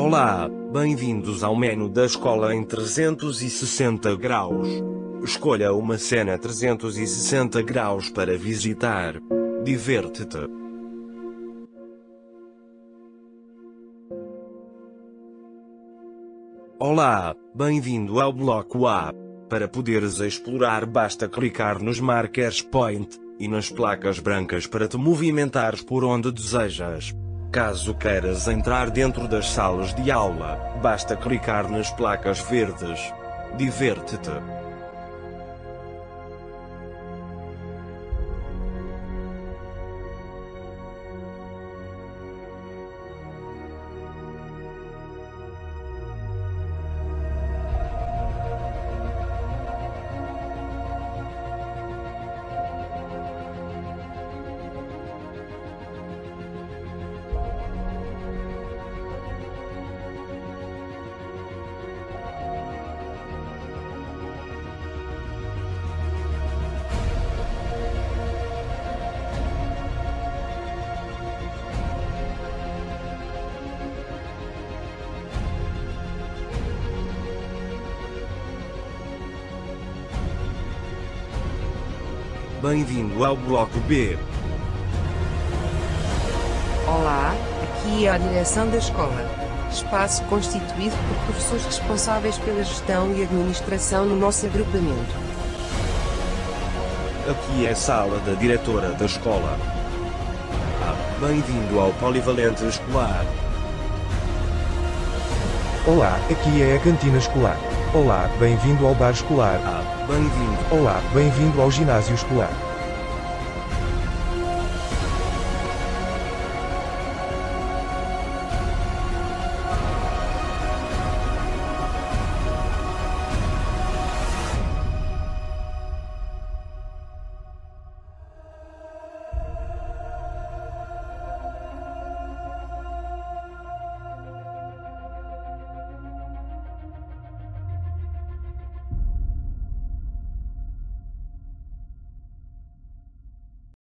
Olá, bem-vindos ao menu da escola em 360 graus. Escolha uma cena 360 graus para visitar. Diverte-te. Olá, bem-vindo ao bloco A. Para poderes explorar basta clicar nos markers point e nas placas brancas para te movimentares por onde desejas. Caso queiras entrar dentro das salas de aula, basta clicar nas placas verdes. Diverte-te. Bem-vindo ao bloco B. Olá, aqui é a direção da escola. Espaço constituído por professores responsáveis pela gestão e administração no nosso agrupamento. Aqui é a sala da diretora da escola. Bem-vindo ao polivalente escolar. Olá, aqui é a cantina escolar. Olá, bem-vindo ao bar escolar. Bem-vindo. Olá, bem-vindo ao ginásio escolar.